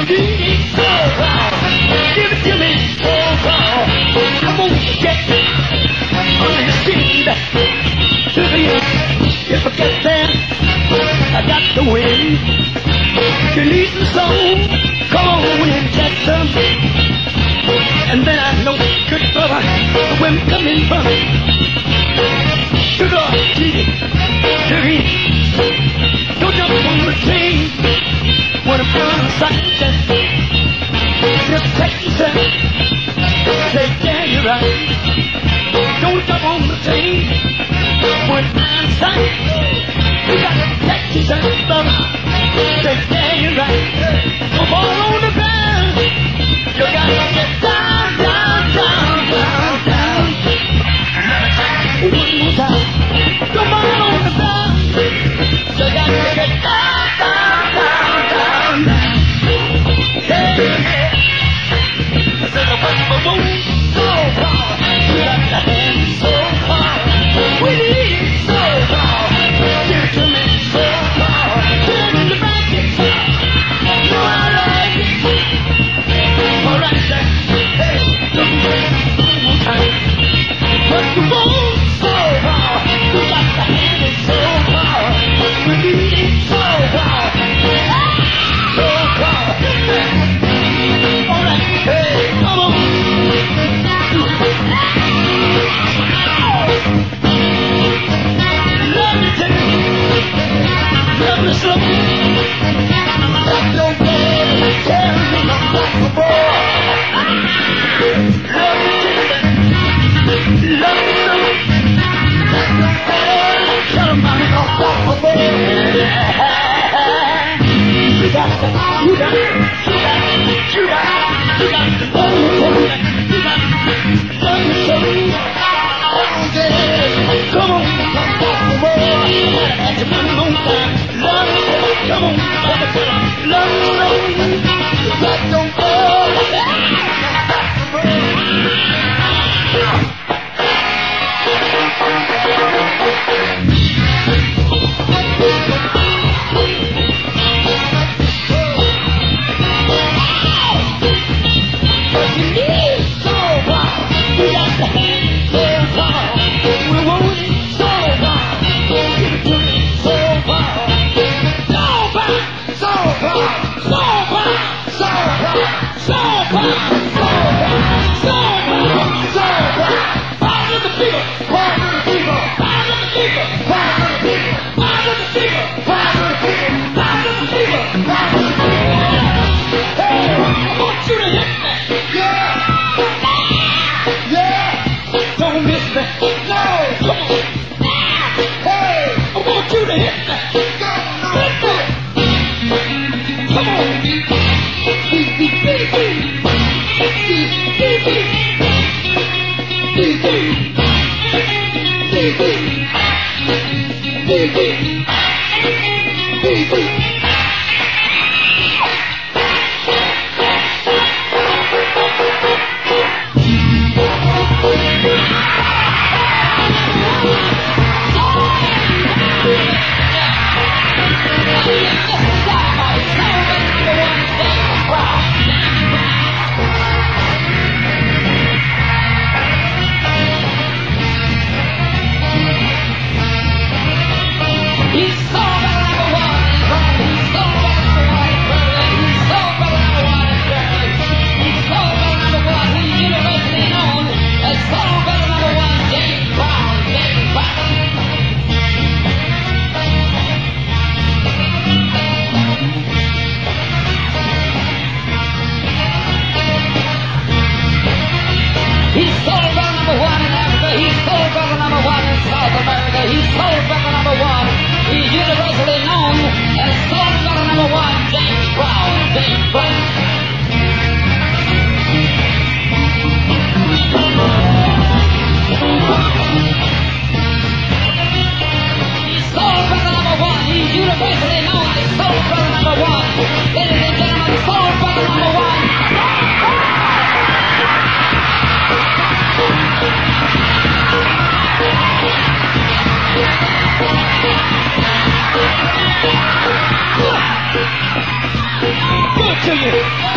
need it so raw. Give it to me so raw. I won't get under your skin. If I get there, I got to win. You need some soul, come on and get some. And then I know, good brother, where I'm coming from. Sugar, sugar, don't jump on the train when I'm on the side. Just take yourself, say, yeah, you're right. Don't jump on the train when I'm inside. You got to take yourself, brother. Say, yeah, you're right. Don't fall on the ground. You got to get down, down, down, down, down. One more time. Don't fall on the ground. You got to get down, down, down, down, down. Yeah, yeah. I said, boom, so far. We got the hand so far. We need it so far. Give it to me so far. Give it to the bracket. No, I like it. All right, then. Hey, look, one more time. But the boom so far. We got the hand so far. We need it so far. So far. All right, hey, come on. Love you, take love you slow. Like your boy, tell me I'm like a boy. Love you, take love you slow. Like your boy, tell me I'm like a boy. You got to, you got to, you got to, you got to, you got to love you, you got to love you slow. Come on, come on, and you put it on time. Love it, come on, love it, let don't you need so far, we got the hand so far. We want it so far. Give it to me so far. So far, so far, so far, so far, so far, so far, so far, so far. Power to the people, power to the people, power to the people, power to the people, power to the people, power to the people, power to the people, power to the people. Hey, I want you to hit me. Yeah, yeah. Don't miss me. No, come on. Hey, I want you to hit me. No, hit me. Come on. Beep, beep, beep, beep. Beep, beep, beep. Beep, beep. Beep, beep. Beep, beep. Beep, beep. Good to you.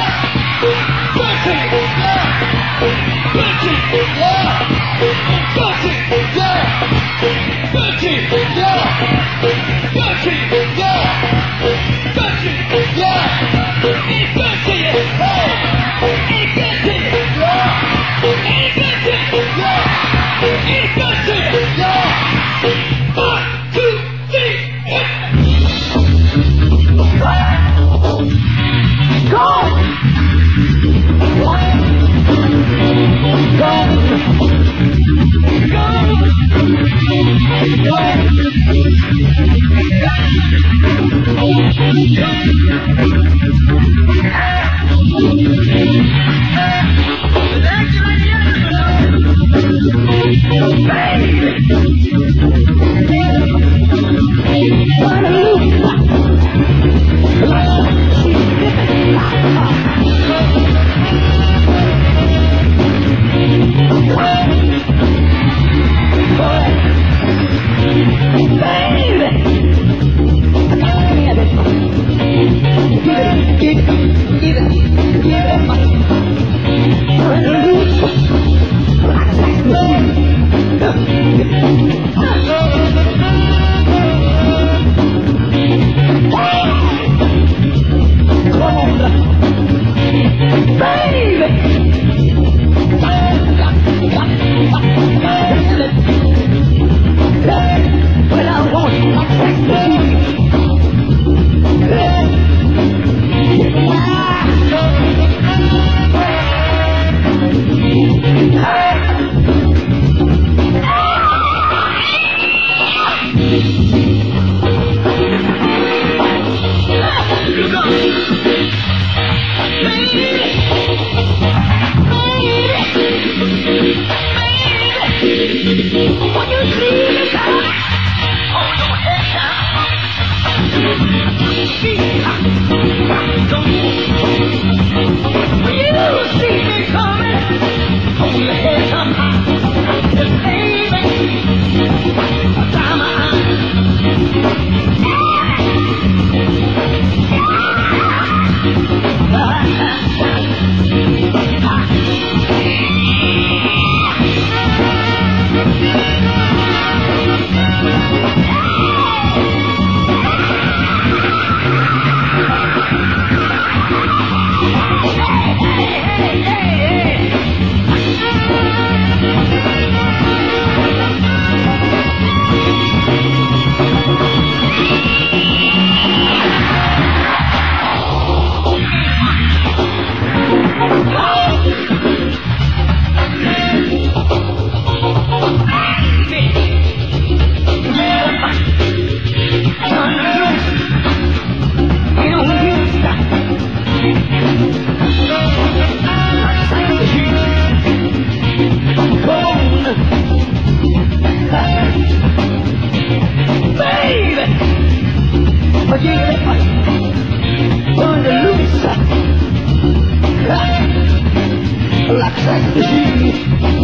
like sex machine.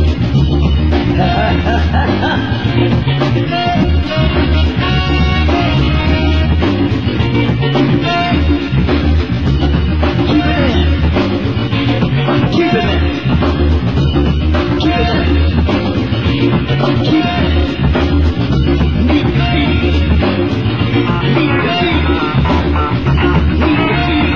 Keep it in. Keep it in. Keep it in. Need to feed. Need to feed. Need to feed.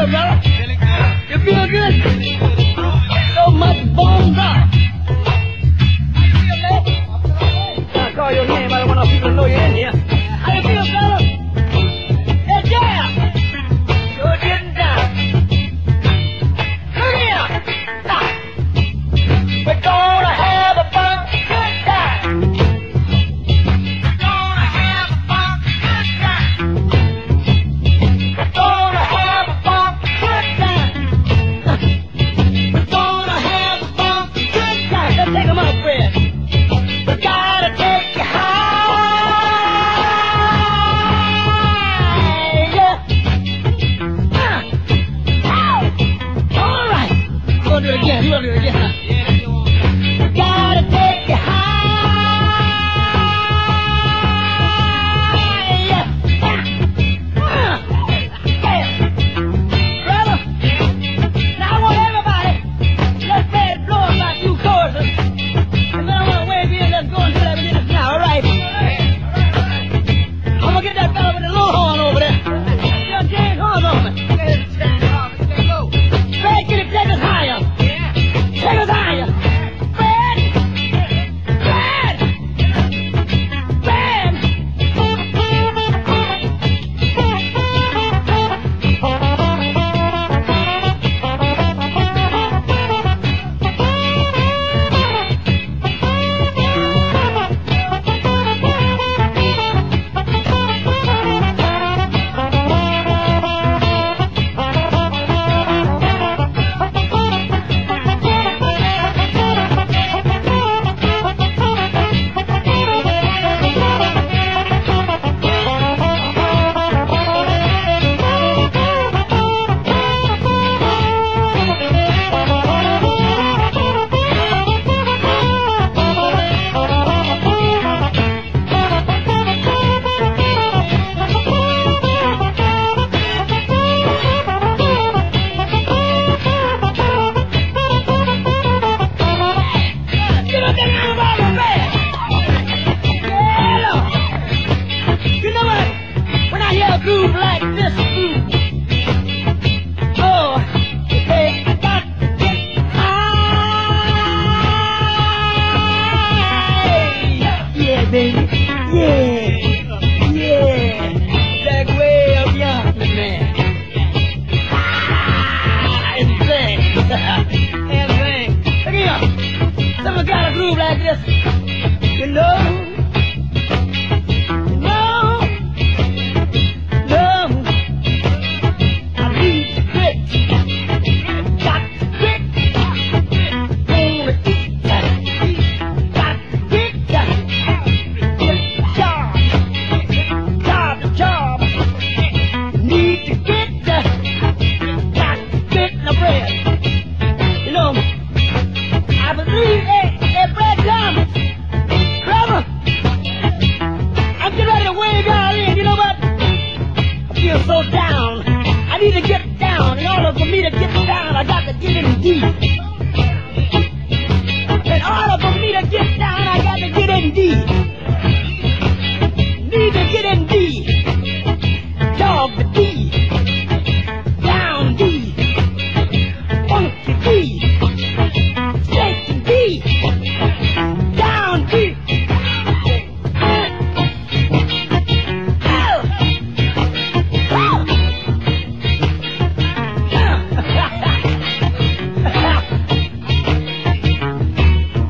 good, brother? You feel good? So much bones up. I call your name. I don't want people to know you're in here. How you feel, brother? Hey, yeah. You're getting down. Look here. Now, we're gonna have a fun good time. We're gonna have a fun good time. We're gonna have a fun good time. We're gonna have a fun good time. Let's take 'em out, Fred. We gotta take you high. All right. We'll do it again. We'll do it again. We gotta take you high. Brother, now I want everybody, let's play it blow about 2 choruses. And then I want to wave in, let's go until I begin this now, all right? I'm going to get that fellow with the low horn over there. Young James Horn over me. Fred, can you take us higher? Take us higher. Fred! Fred! Fred! You know what? When I hear a groove like this, oh, you say, I got to get high. Yeah, baby. Yeah. That way up yonder, man. And sing. And sing. Look here. Someone got a groove like this. You know. So down. I need to get down. In order for me to get down, I got to get in deep. In order for me to get down, I got to get in deep. Need to get in deep. Dog the deep. Down deep. Funky deep. Shaking deep. Down deep.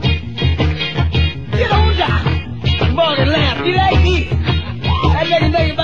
You like me? I let you know you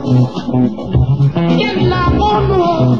en la mano.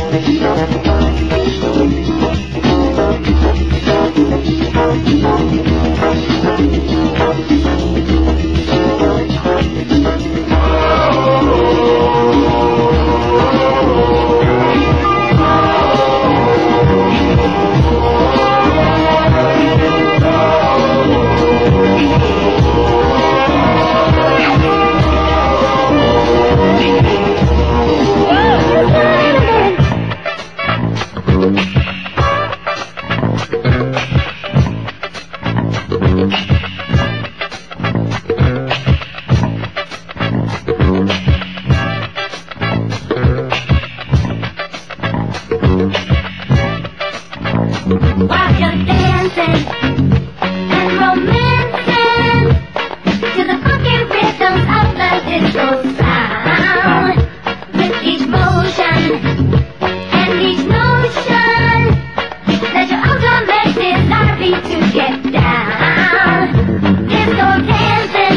While you're dancing and romancing to the funky rhythms of the disco sound. With each motion and each notion, let your ultimate desire be to get down. Disco dancing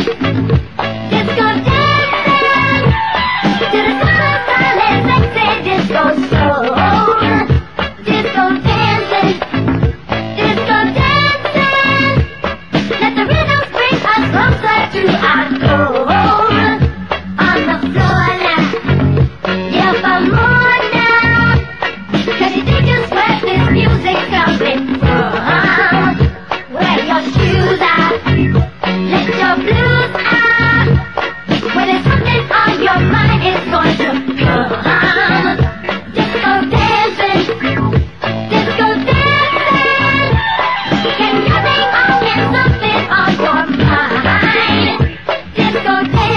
to the sound of silent, sexy disco soul. Disco dancing. Let the rhythms bring us closer to our goal. On the floor now, yeah, for more now. 'Cause you think just where this music's coming from. Wear your shoes out, let your blues out. When there's something on your mind, it's going to come. Disco dancing, disco dancing. Can you think something on your mind? Disco dancing.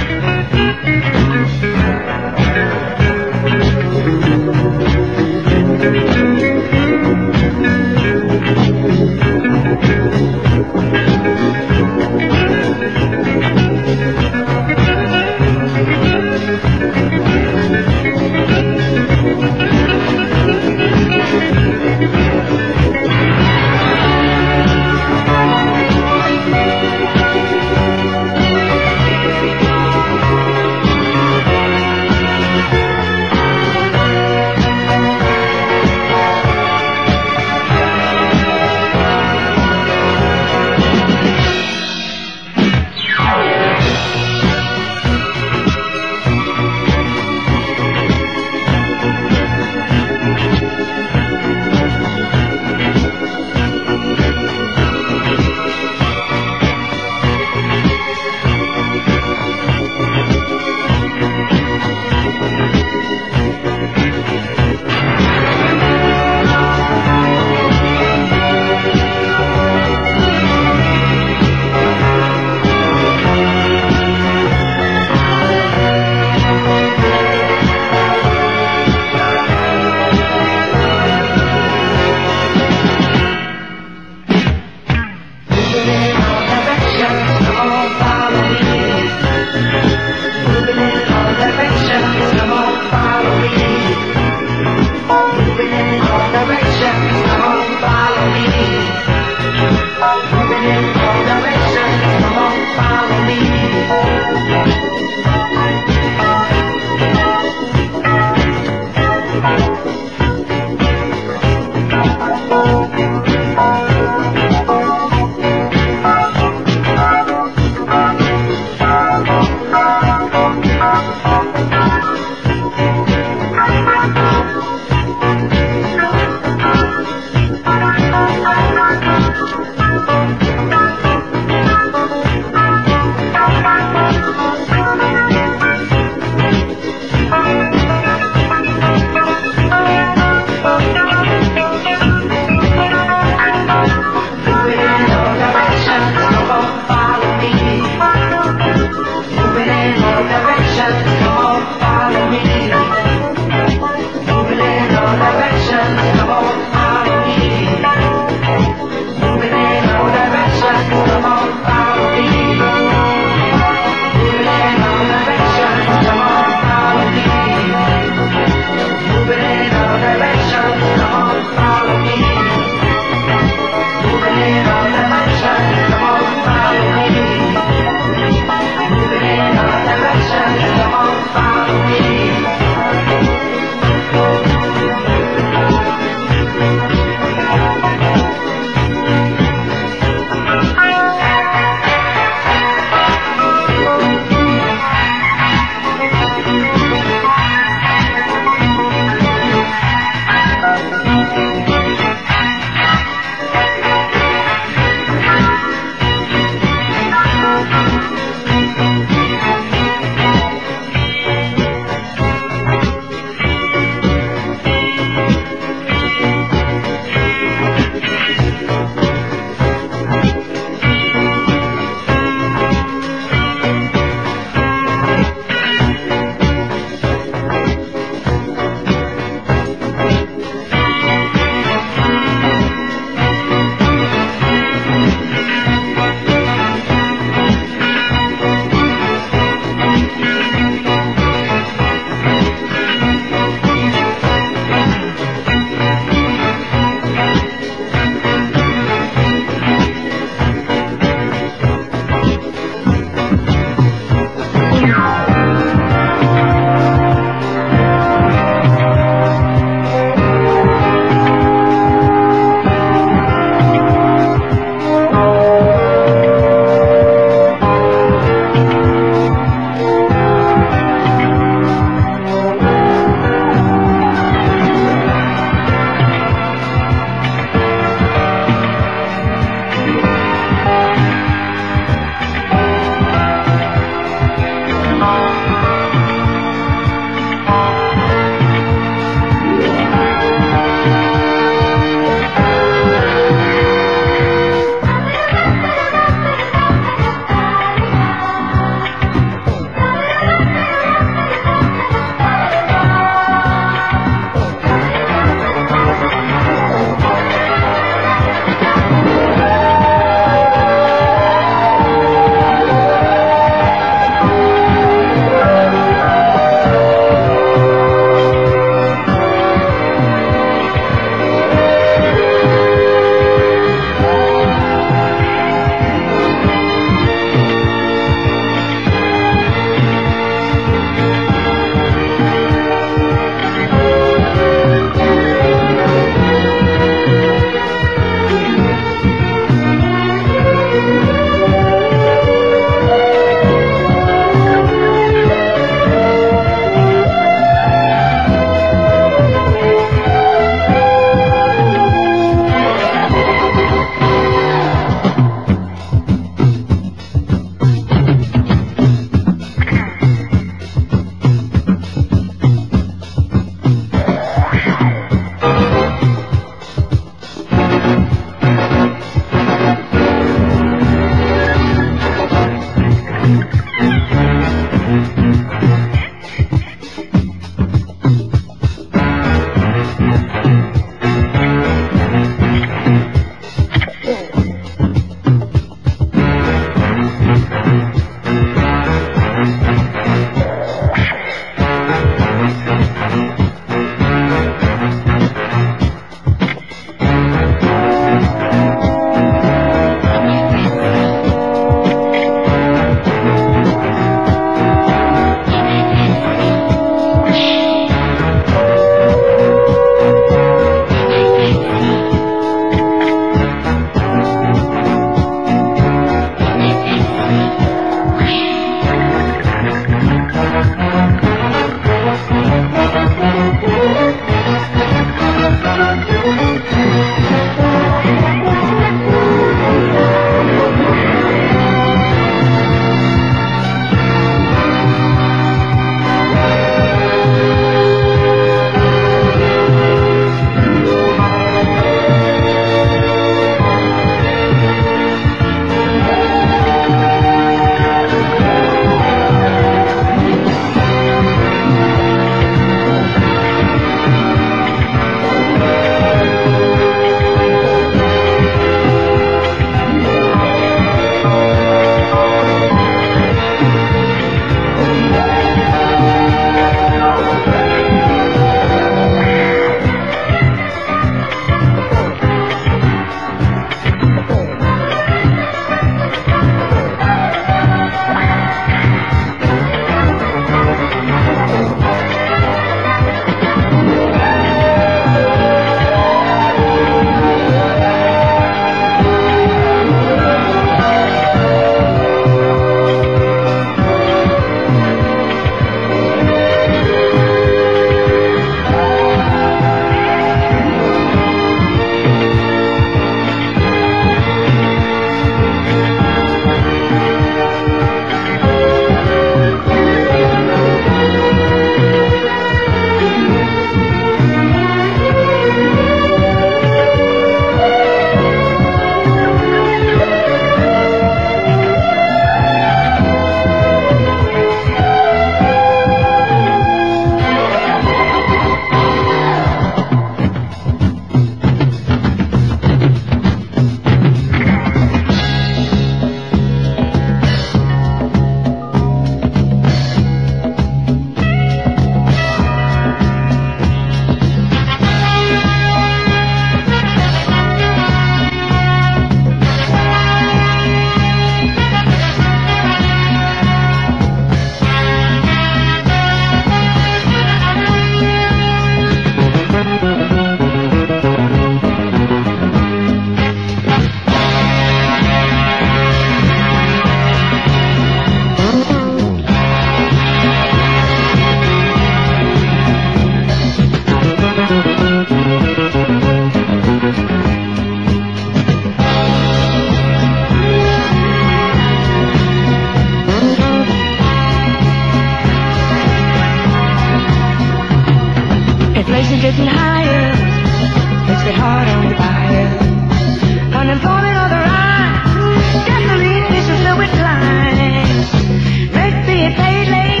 Inflation getting higher, makes it hard on the buyer. Unemployment on the rise, gasoline issues still decline. Rent being paid late,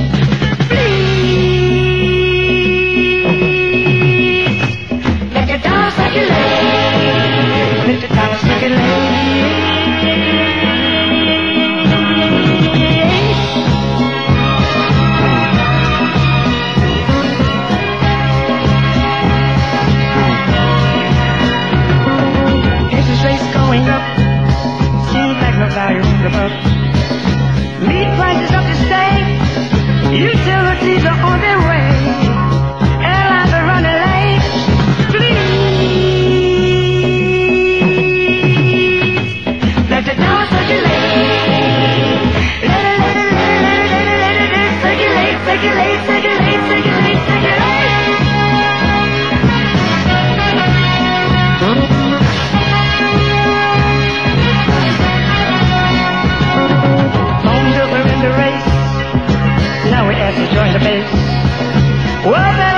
please let your dollar circulate, let your dollar circulate. Meat prices up to stay, utilities are on their way, airlines are running late. Please let the dollar circulate, let it circulate, circulate, circulate, circulate, circulate. Join the base. Well,